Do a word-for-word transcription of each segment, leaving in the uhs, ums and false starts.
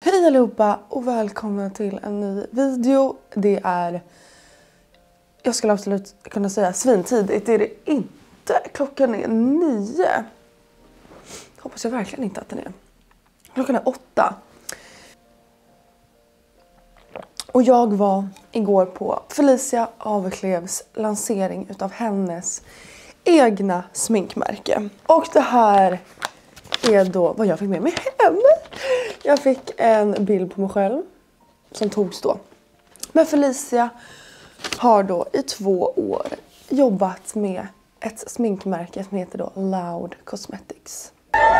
Hej allihopa och välkomna till en ny video. Det är, jag skulle absolut kunna säga svintidigt, det är det inte. Klockan är nio. Hoppas jag verkligen inte att den är. Klockan är åtta. Och jag var igår på Felicia Aveklevs lansering utav hennes egna sminkmärke. Och det här är då vad jag fick med mig hem. Jag fick en bild på mig själv som togs då. Men Felicia har då i två år jobbat med ett sminkmärke som heter då Loud Cosmetics.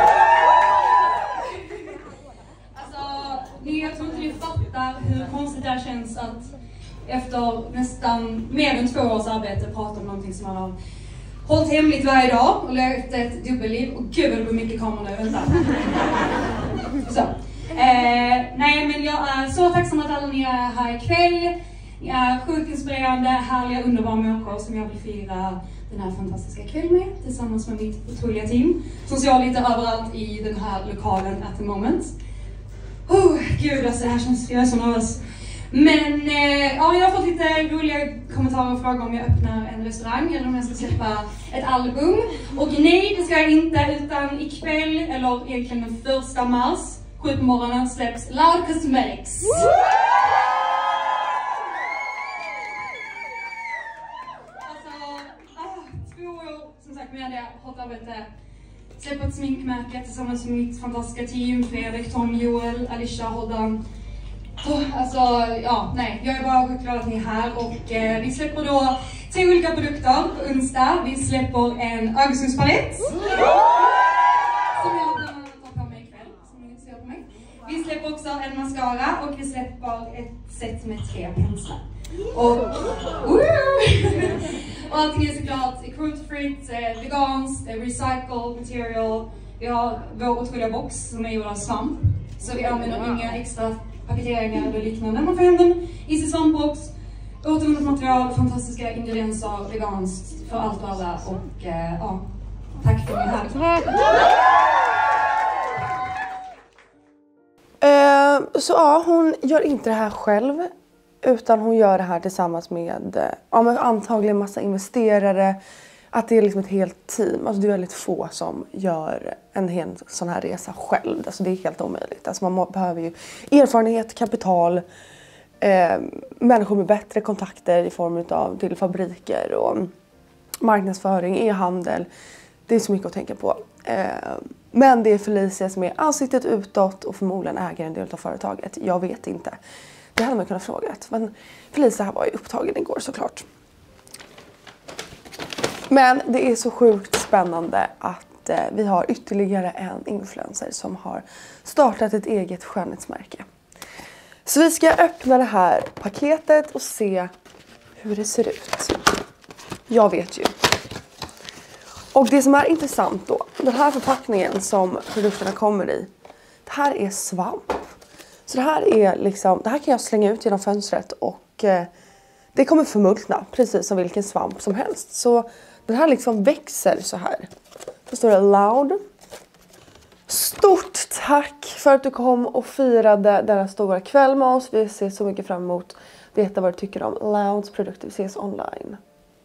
Alltså, ni, jag tror inte ni fattar hur konstigt det känns att efter nästan mer än två års arbete prata om någonting som man har hållit hemligt varje dag och levt ett dubbelliv. Och gud vad det blir mycket kameror nu, vänta. Så. Eh, nej men jag är så tacksam att alla ni är här ikväll. Ni är sjukt inspirerande, härliga, underbara människor som jag vill fira den här fantastiska kvällen med tillsammans med mitt otroliga team som står lite överallt i den här lokalen at the moment. Oh, gud alltså det här känns, jag är så nervös. Men eh, ja, jag har fått lite roliga kommentarer och frågor om jag öppnar en restaurang eller om jag ska släppa ett album. Och nej, det ska jag inte, utan ikväll, eller egentligen den första mars, sju på morgonen, släpps Loud Cosmetics. Alltså, ah, två år som sagt med det hårt arbete. Släppa ett sminkmärke tillsammans med mitt fantastiska team, Fredrik, Tom, Joel, Alicia, Hoddan. Oh, alltså, ja, nej, jag är bara sjukt glad att ni är här och eh, vi släpper då tre olika produkter på onsdag. Vi släpper en ögonskuggspalett som jag tar på mig ikväll, som ni ser på mig. Vi släpper också en mascara och vi släpper ett set med tre penslar. Och, och allting är såklart cruelty-fritt, eh, veganskt, eh, recycled material. Vi har vår otroliga box som är gjord av svamp, så vi använder inga extra paketeringar eller liknande. Man får hem den i sin svampbox, återvunnet material, fantastiska ingredienser, veganskt för allt och alla. Och eh, ja, tack för mig här. Eh, så ja, hon gör inte det här själv, utan hon gör det här tillsammans med, ja, med antagligen massa investerare. Att det är liksom ett helt team. Alltså det är väldigt få som gör en hel sån här resa själv. Alltså det är helt omöjligt. Alltså man behöver ju erfarenhet, kapital, eh, människor med bättre kontakter i form av till fabriker och marknadsföring, e-handel. Det är så mycket att tänka på. Eh, men det är Felicia som är ansiktet utåt och förmodligen äger en del av företaget. Jag vet inte. Det hade man kunnat fråga. Men Felicia var ju upptagen igår såklart. Men det är så sjukt spännande att eh, vi har ytterligare en influencer som har startat ett eget skönhetsmärke. Så vi ska öppna det här paketet och se hur det ser ut. Jag vet ju. Och det som är intressant då, den här förpackningen som produkterna kommer i, det här är svamp. Så det här är liksom, det här kan jag slänga ut genom fönstret och eh, det kommer förmultna precis som vilken svamp som helst. Så den här liksom växer så här. Då står det Loud. Stort tack för att du kom och firade denna stora kväll med oss. Vi ser så mycket fram emot att veta vad du tycker om Louds produkter. Vi ses online.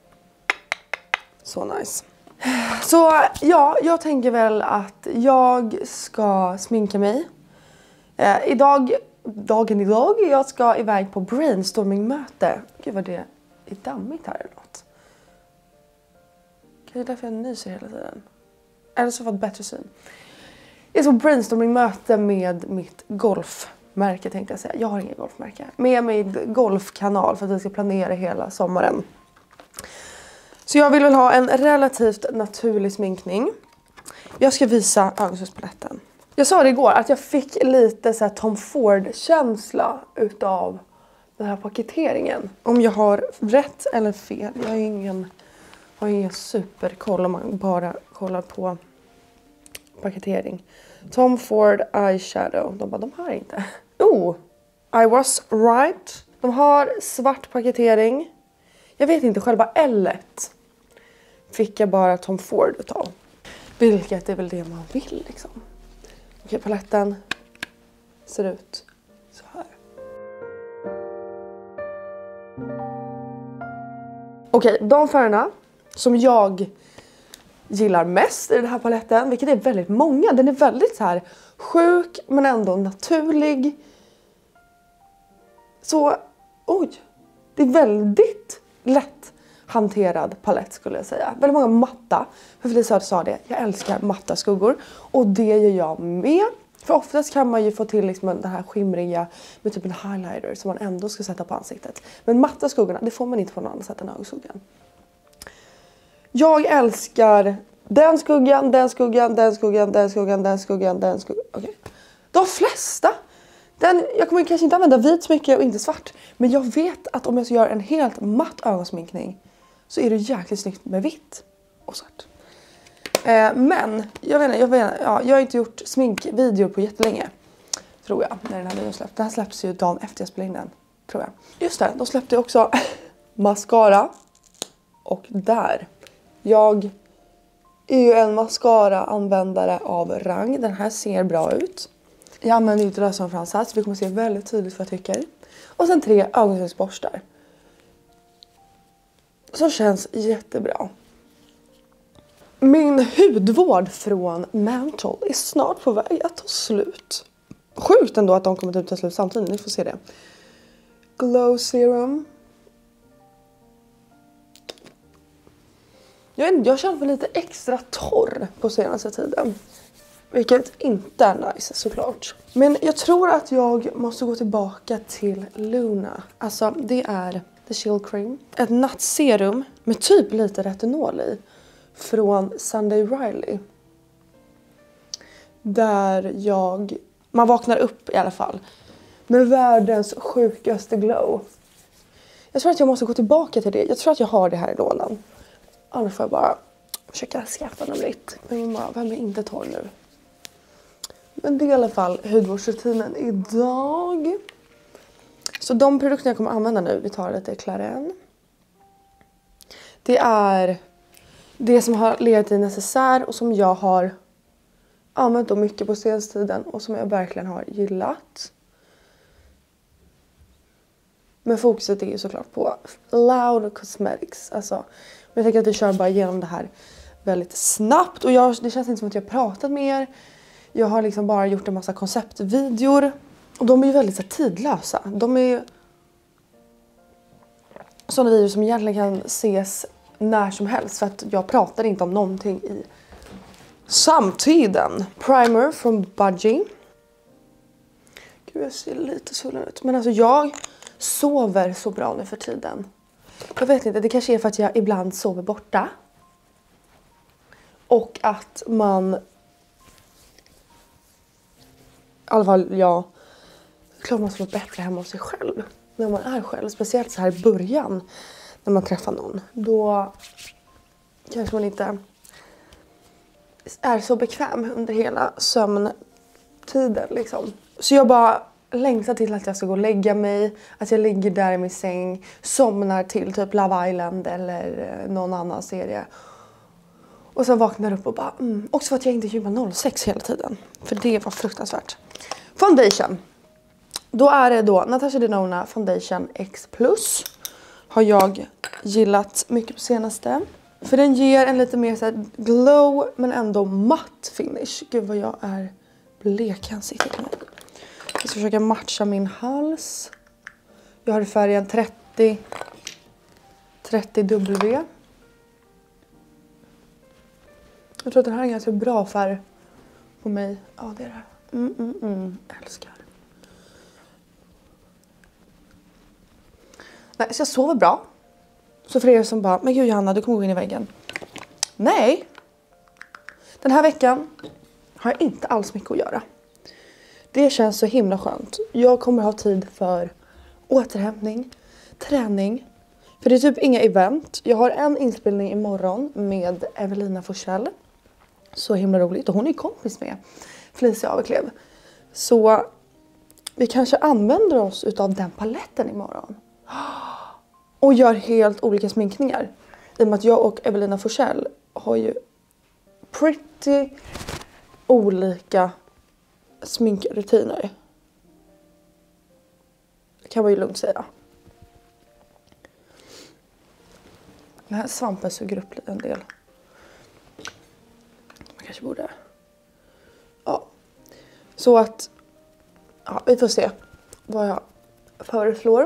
Så nice. Så ja, jag tänker väl att jag ska sminka mig. Eh, idag, dagen idag, jag ska iväg på brainstorming-möte. Gud vad det är dammigt här eller något. Det är därför jag nyser hela tiden. Eller så får jag ett bättre syn. Jag är så brainstorming-möte med mitt golfmärke tänkte jag säga. Jag har inget golfmärke. Med min golfkanal för att vi ska planera hela sommaren. Så jag vill väl ha en relativt naturlig sminkning. Jag ska visa ögonskuggspaletten. Jag sa det igår att jag fick lite så här Tom Ford-känsla utav den här paketeringen. Om jag har rätt eller fel. Jag har ingen... har ingen superkoll om man bara kollar på paketering. Tom Ford eyeshadow. De bara, de har inte. Oh, I was right. De har svart paketering. Jag vet inte, själva L-et fick jag bara Tom Ford utav. Vilket är väl det man vill liksom. Okej, paletten ser ut Okej, de färgerna som jag gillar mest i den här paletten, vilket är väldigt många. Den är väldigt så här sjuk men ändå naturlig. Så, oj. Det är väldigt lätt hanterad palett skulle jag säga. Väldigt många matta. För Felicia sa det, jag älskar matta skuggor. Och det gör jag med. För oftast kan man ju få till liksom den här skimriga med typ en highlighter som man ändå ska sätta på ansiktet. Men matta skuggorna, det får man inte på något annat sätt än ögonskuggan. Jag älskar den skuggan, den skuggan, den skuggan, den skuggan, den skuggan, den skuggan. Okej. Okay. De flesta. Den, jag kommer kanske inte använda vit smycke och inte svart. Men jag vet att om jag ska göra en helt matt ögonsminkning så är det jäkligt snyggt med vitt och svart. Eh, men jag vet inte, jag, vet inte, ja, jag har inte gjort sminkvideo på jättelänge. Tror jag, när den här videon släpps. Den här släpps ju dagen efter jag spelar in den, tror jag. Just det, de släppte också mascara. Och där. Jag är ju en mascara-användare av rang. Den här ser bra ut. Jag använder ju inte lösare fransar så vi kommer se väldigt tydligt vad jag tycker. Och sen tre ögonskuggsborstar. Som känns jättebra. Min hudvård från Mantle är snart på väg att ta slut. Sjukt ändå att de kommer typ ta slut samtidigt, ni får se det. Glow Serum. Jag, jag känner mig lite extra torr på senaste tiden. Vilket inte är nice såklart. Men jag tror att jag måste gå tillbaka till Luna. Alltså det är The Chill Cream. Ett nattserum med typ lite retinol i. Från Sunday Riley. Där jag... Man vaknar upp i alla fall. Med världens sjukaste glow. Jag tror att jag måste gå tillbaka till det. Jag tror att jag har det här i lådan. Annars får jag bara försöka skaffa något nytt. Men mamma, vem är inte torr nu? Men det är i alla fall hudvårdsrutinen idag. Så de produkter jag kommer använda nu, vi tar lite Clarins. Det är det som har legat i necessär och som jag har använt då mycket på senaste tiden och som jag verkligen har gillat. Men fokuset är ju såklart på Loud Cosmetics. Alltså, jag tänker att vi kör bara igenom det här väldigt snabbt. Och jag, det känns inte som att jag har pratat med er. Jag har liksom bara gjort en massa konceptvideor. Och de är ju väldigt så tidlösa. De är sådana videor som egentligen kan ses när som helst. För att jag pratar inte om någonting i samtiden. Primer från Budgie. Gud, jag ser lite svullen ut. Men alltså jag sover så bra nu för tiden. Jag vet inte, det kanske är för att jag ibland sover borta. Och att man... I alla fall, ja. Klart man ska vara bättre hemma hos sig själv. När man är själv. Speciellt så här i början. När man träffar någon. Då kanske man inte är så bekväm under hela sömntiden liksom. Så jag bara längtar till att jag ska gå och lägga mig. Att jag ligger där i min säng. Somnar till typ Love Island eller någon annan serie. Och sen vaknar upp och bara... Mm. Också för att jag inte gymmar noll sex hela tiden. För det var fruktansvärt. Foundation. Då är det då Natasha Denona Foundation X plus. Har jag gillat mycket på senaste. För den ger en lite mer så här glow men ändå matt finish. Gud vad jag är blek i ansiktet nu. Jag ska försöka matcha min hals. Jag har i färgen trettio trettio W. Jag tror att den här är en ganska bra färg på mig. Ja, det är det här. Mm, mm, mm. Älskar. Nej, så jag sover bra. Så för er som bara, men gud Johanna, du kommer gå in i väggen. Nej. Den här veckan har jag inte alls mycket att göra. Det känns så himla skönt. Jag kommer ha tid för återhämtning, träning. För det är typ inga event. Jag har en inspelning imorgon med Evelina Forsell. Så himla roligt. Och hon är kompis med Felicia Aveklev. Så vi kanske använder oss utav den paletten imorgon. Och gör helt olika sminkningar. I och med att jag och Evelina Forsell har ju pretty olika sminkrutiner. Det kan man ju lugnt säga. Den här svampen suger upp en del. Man kanske borde... Ja. Så att... Ja, vi får se vad jag föreslår.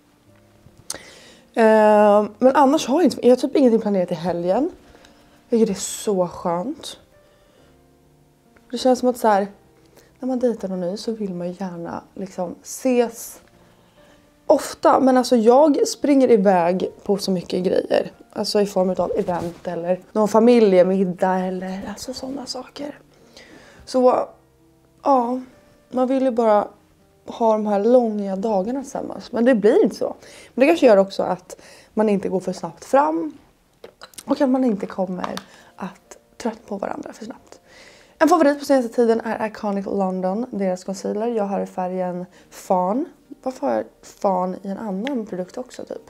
Eh, men annars har jag inte... Jag har typ ingenting planerat i helgen. Vilket är så skönt. Det känns som att så här... När man dejtar någon ny så vill man ju gärna liksom ses ofta. Men alltså jag springer iväg på så mycket grejer. Alltså i form av event eller någon familjemiddag eller alltså sådana saker. Så ja, man vill ju bara ha de här långa dagarna tillsammans. Men det blir inte så. Men det kanske gör också att man inte går för snabbt fram. Och att man inte kommer att tröttna på varandra för snabbt. En favorit på senaste tiden är Iconic London, deras concealer. Jag har i färgen Fawn. Varför har jag Fawn i en annan produkt också typ?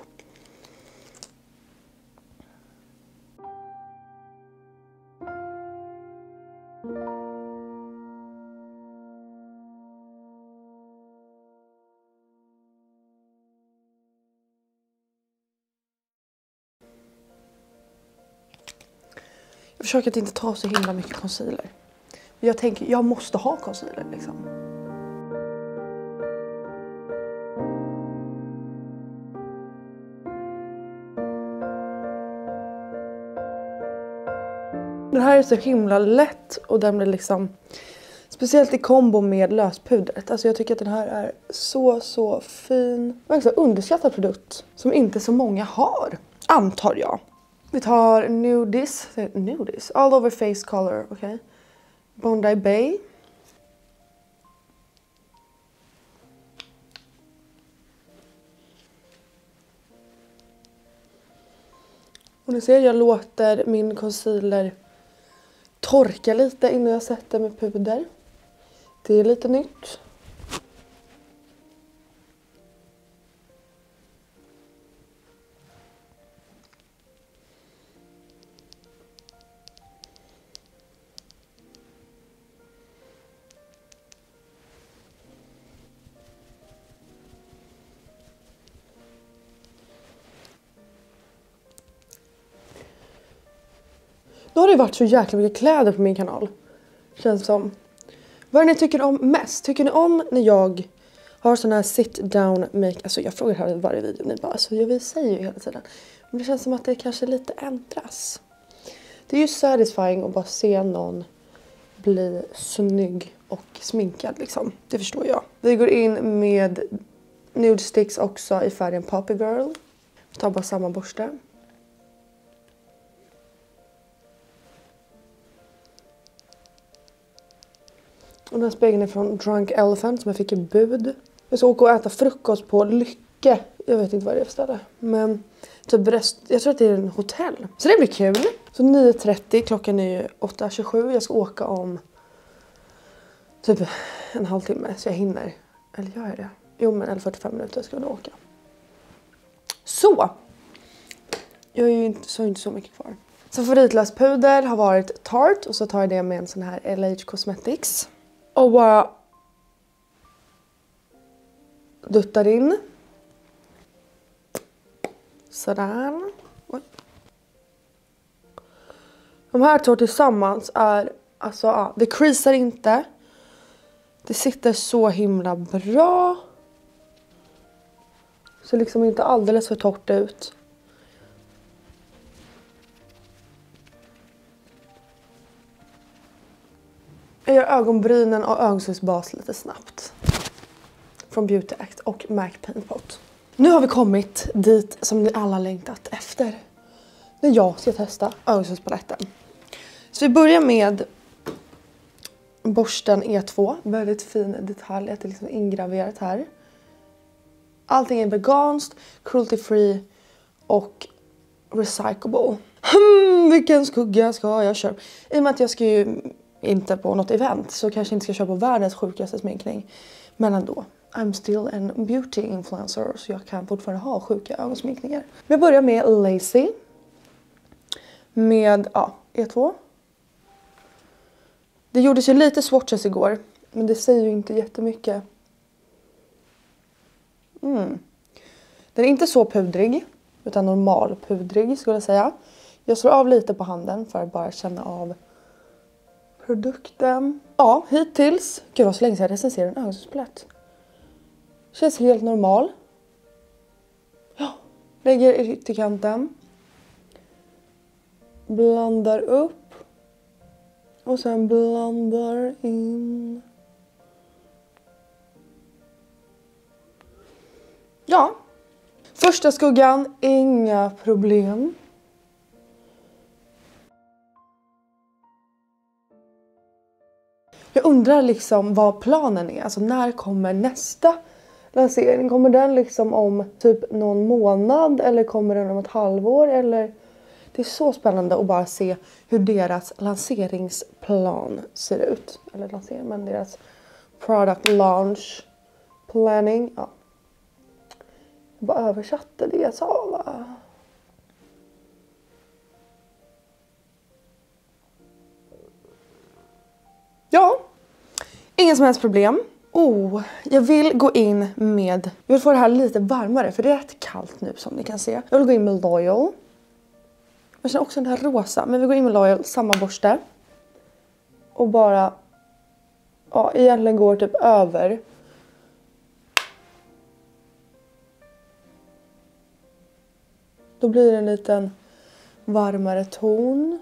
Jag försöker att inte ta så himla mycket concealer. Jag tänker, jag måste ha concealer liksom. Den här är så himla lätt och den blir liksom... Speciellt i kombo med löspudret. Alltså jag tycker att den här är så, så fin. Verkligen underskattad produkt som inte så många har. Antar jag. Vi tar Nudis. Nudis? All over face color, okej. Okay. Bondi Bay. Och ni ser, jag låter min concealer torka lite innan jag sätter med puder. Det är lite nytt. Nu har det varit så jäkla mycket kläder på min kanal. Känns som. Vad är det ni tycker om mest? Tycker ni om när jag har sån här sit down make? Alltså jag frågar här i varje video. Ni bara, alltså jag säger ju hela tiden. Men det känns som att det kanske lite ändras. Det är ju satisfying att bara se någon bli snygg och sminkad liksom. Det förstår jag. Vi går in med nude sticks också i färgen Poppy Girl. Tar bara samma borste. Och den här spegeln är från Drunk Elephant som jag fick i bud. Jag ska åka och äta frukost på Lycke. Jag vet inte vad det är för ställe. Men typ rest, jag tror att det är en hotell. Så det blir kul. Så nio trettio, klockan är ju åtta tjugosju. Jag ska åka om typ en halvtimme så jag hinner. Eller gör jag det? Jo men eller fyrtiofem minuter ska jag åka. Så. Jag är ju inte så, inte så mycket kvar. Så favoritlöspuder har varit Tarte. Och så tar jag det med en sån här L H Cosmetics. Och bara duttar in. Sådär. Oj. De här två tillsammans är, alltså ja, det creasar inte. Det sitter så himla bra. Så liksom inte alldeles för torrt ut. Jag gör ögonbrynen och ögonskuggsbas lite snabbt. Från Beauty Act och MAC Paint Pot. Nu har vi kommit dit som ni alla längtat efter. När jag ska testa ögonskugspaletten. Så vi börjar med borsten E två. Väldigt fin detalj att det är liksom ingraverat här. Allting är veganskt, cruelty free och recyclable. Hmm, vilken skugga ska jag köra? I och med att jag ska ju inte på något event så kanske jag inte ska köpa världens sjukaste sminkning. Men ändå. I'm still an beauty influencer så jag kan fortfarande ha sjuka ögonsminkningar. Vi börjar med Lazy. Med ja, E två. Det gjordes ju lite swatches igår. Men det säger ju inte jättemycket. Mm. Den är inte så pudrig. Utan normal pudrig skulle jag säga. Jag slår av lite på handen för att bara känna av produkten. Ja, hittills. Gud vad så länge sedan jag recenserade en ögonskuggsplats. Känns helt normal. Ja, lägger i ytterkanten. Blandar upp. Och sen blandar in. Ja. Första skuggan, inga problem. Jag undrar liksom vad planen är. Alltså när kommer nästa lansering? Kommer den liksom om typ någon månad? Eller kommer den om ett halvår? Eller... Det är så spännande att bara se hur deras lanseringsplan ser ut. Eller lansering, men deras product launch planning. Ja. Jag bara översatte det jag sa, va? Ja, ingen som helst problem. Oh, jag vill gå in med... Jag vill få det här lite varmare för det är rätt kallt nu som ni kan se. Jag vill gå in med Loyal. Jag känner också den här rosa. Men vi går in med Loyal, samma borste. Och bara... Ja, egentligen går typ över. Då blir det en liten varmare ton.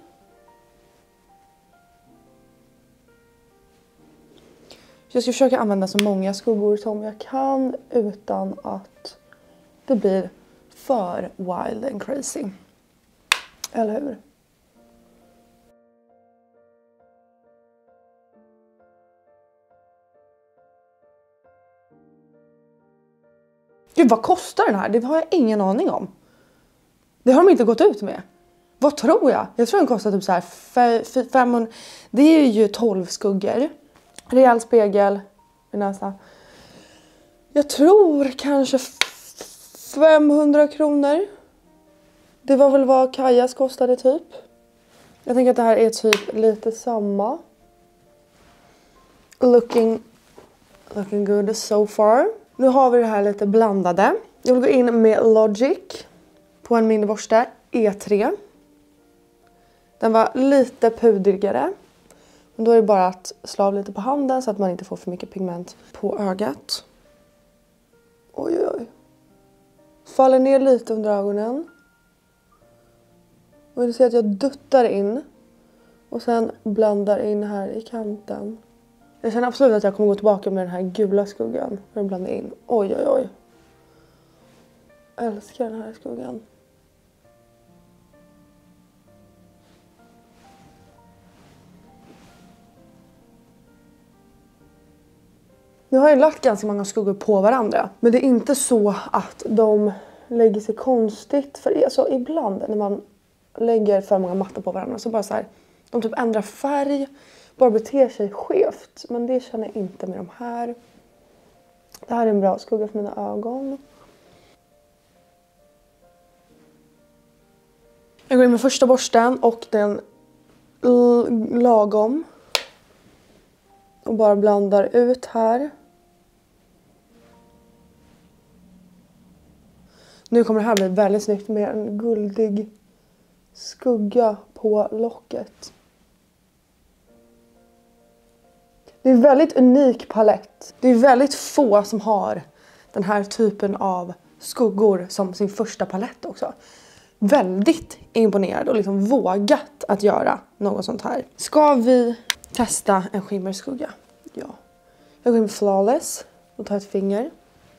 Jag ska försöka använda så många skuggor som jag kan utan att det blir för wild and crazy. Eller hur? Gud, vad kostar den här? Det har jag ingen aning om. Det har de inte gått ut med. Vad tror jag? Jag tror den kostar typ så här femhundra. Det är ju tolv skuggor. Rejäl spegel i näsan. Jag tror kanske femhundra kronor. Det var väl vad Kajas kostade typ. Jag tänker att det här är typ lite samma. Looking, looking good so far. Nu har vi det här lite blandade. Jag vill gå in med Logic på en mindre borste. E tre. Den var lite pudrigare. Men då är det bara att slå av lite på handen så att man inte får för mycket pigment på ögat. Oj, oj, oj. Faller ner lite under ögonen. Och du ser att jag duttar in. Och sen blandar in här i kanten. Jag känner absolut att jag kommer gå tillbaka med den här gula skuggan. För att blanda in. Oj, oj, oj. Jag älskar den här skuggan. Nu har jag lagt ganska många skuggor på varandra. Men det är inte så att de lägger sig konstigt. För alltså, ibland när man lägger för många mattor på varandra så bara så här. De typ ändrar färg. Bara beter sig skevt. Men det känner jag inte med de här. Det här är en bra skugga för mina ögon. Jag går in med första borsten och den lagom. Och bara blandar ut här. Nu kommer det här bli väldigt snyggt med en guldig skugga på locket. Det är en väldigt unik palett. Det är väldigt få som har den här typen av skuggor som sin första palett också. Väldigt imponerad och liksom vågat att göra något sånt här. Ska vi testa en skimmerskugga? Ja. Jag går in med Flawless och tar ett finger.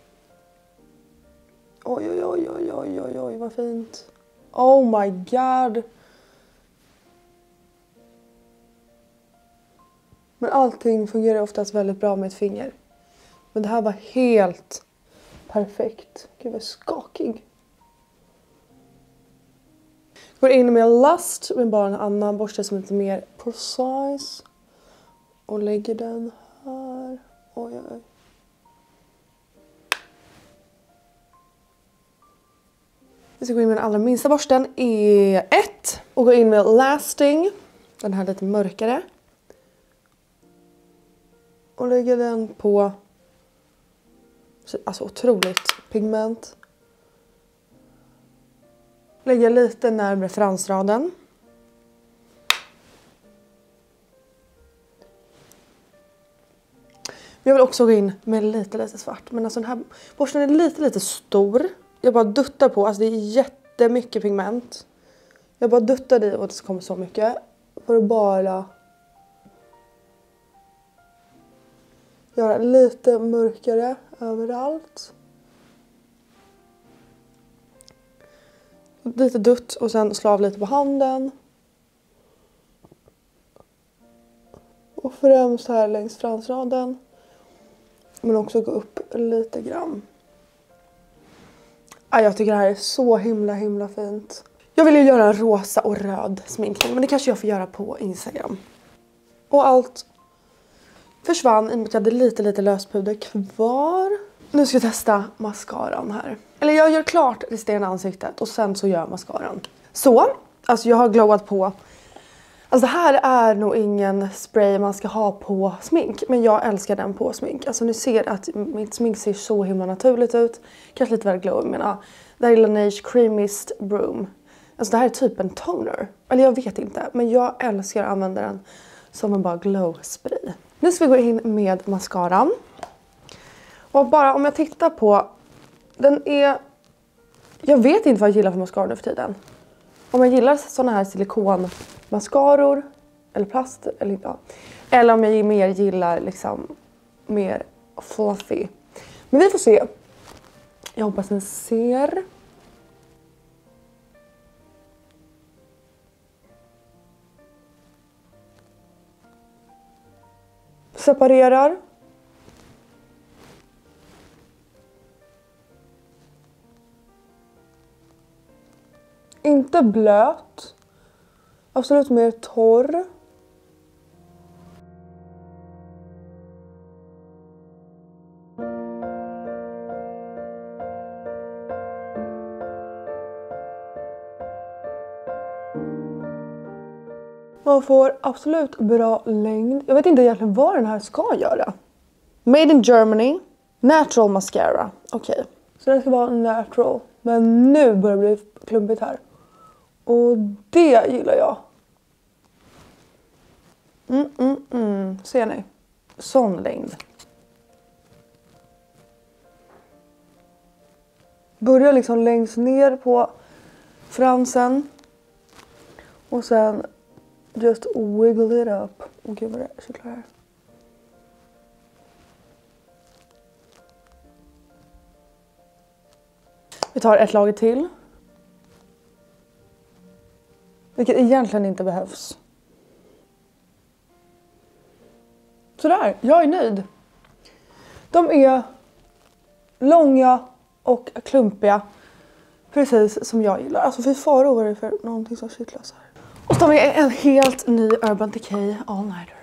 Oj, oj, oj, oj, oj, oj, oj, vad fint. Oh my god. Men allting fungerar oftast väldigt bra med ett finger. Men det här var helt perfekt. Gud, vad skakig. Går in med Lust med bara en annan borste som är lite mer precise. Och lägger den här. Oj, oj. Vi ska gå in med den allra minsta borsten. E ett. Och gå in med Lasting. Den här lite mörkare. Och lägger den på. Alltså otroligt pigment. lägga lite närmare fransraden. Jag vill också gå in med lite lite svart. Men alltså den här borsten är lite lite stor. Jag bara duttar på. Alltså det är jättemycket pigment. Jag bara duttar i och det kommer så mycket. För att bara göra lite mörkare överallt. Lite dutt och sen slå av lite på handen. Och främst här längs fransraden. Men också gå upp lite grann. Ah, jag tycker det här är så himla himla fint. Jag vill ju göra en rosa och röd sminkning. Men det kanske jag får göra på Instagram. Och allt försvann i och med att jag hade lite lite löspuder kvar. Nu ska jag testa mascaran här. Eller jag gör klart resterande ansiktet och sen så gör jag mascaran. Så, alltså jag har glowat på. Alltså det här är nog ingen spray man ska ha på smink. Men jag älskar den på smink. Alltså ni ser att mitt smink ser så himla naturligt ut. Kanske lite väl glow, men ja. Det här är Laneige Cream Mist Broom. Alltså det här är typ en toner. Eller jag vet inte. Men jag älskar att använda den som en bara glow spray. Nu ska vi gå in med mascaran. Och bara om jag tittar på. Den är. Jag vet inte vad jag gillar för mascara nu för tiden. Om jag gillar såna här silikonmascaror. Eller plast. Eller, ja. Eller om jag mer gillar liksom. Mer fluffy. Men vi får se. Jag hoppas ni ser. Separerar. Inte blöt. Absolut mer torr. Man får absolut bra längd. Jag vet inte egentligen vad den här ska göra. Made in Germany. Natural mascara. Okej. Okay. Så det ska vara natural. Men nu börjar det bli klumpigt här. Och det gillar jag. Mm, mm, mm. Ser ni? Sån längd. Börjar liksom längst ner på fransen. Och sen just wiggle it up. Och gud vad det är cyklar här. Vi tar ett lager till. Vilket egentligen inte behövs. Sådär, jag är nöjd. De är långa och klumpiga. Precis som jag gillar. Alltså för fara vad det är för någonting som kittlar så här. Och så tar vi en helt ny Urban Decay All Nighter.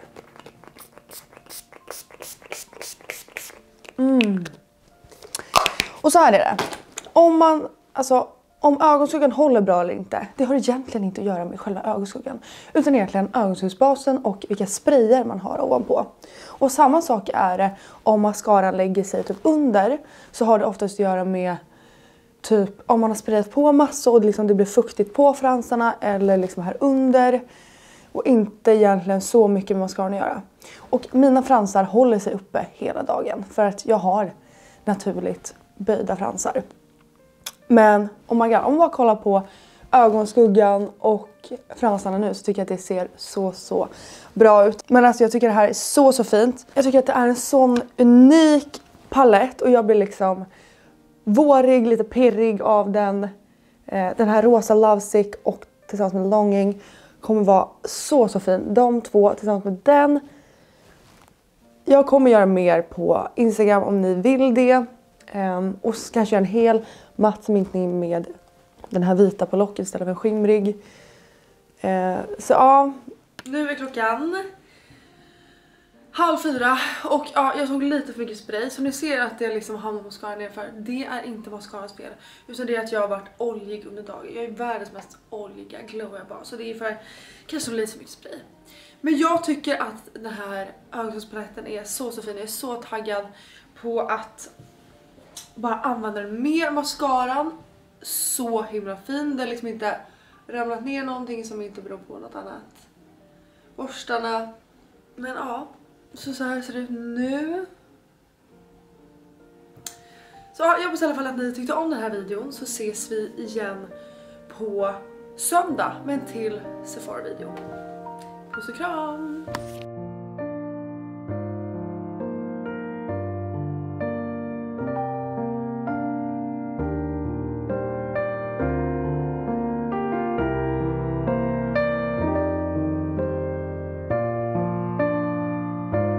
Mm. Och så här är det. Om man, alltså om ögonskuggan håller bra eller inte, det har egentligen inte att göra med själva ögonskuggan. Utan egentligen ögonskuggsbasen och vilka sprayer man har ovanpå. Och samma sak är det om mascaran lägger sig typ under. Så har det oftast att göra med typ om man har sprayat på massor och det, liksom, det blir fuktigt på fransarna eller liksom här under. Och inte egentligen så mycket med mascaran att göra. Och mina fransar håller sig uppe hela dagen. För att jag har naturligt böjda fransar. Men om man, om man bara kollar på ögonskuggan och fransarna nu så tycker jag att det ser så så bra ut. Men alltså jag tycker det här är så så fint. Jag tycker att det är en sån unik palett och jag blir liksom vårig, lite pirrig av den. Eh, den här rosa Lovesick och tillsammans med Longing kommer vara så så fin. De två tillsammans med den. Jag kommer göra mer på Instagram om ni vill det. Um, och kanske göra en hel matt sminkning med den här vita på locket istället för en skimrig. Uh, så ja, nu är klockan halv fyra och ja, jag tog lite för mycket spray. Så ni ser att det liksom hamnar på skaran nerför. Det är inte mascaras fel. Utan det är att jag har varit oljig under dagen. Jag är världens mest oljiga glowiga barn. Så det är för kanske lite för mycket spray. Men jag tycker att den här ögonskugspaletten är så så fin. Jag är så taggad på att bara använda mer mascaran. så himla fin. Det har liksom inte ramlat ner någonting som inte beror på något annat. Borstarna. Men ja, så, så här ser det ut nu. Så jag hoppas i alla fall att ni tyckte om den här videon, så ses vi igen på söndag med en till Sephora-video. Puss och kram!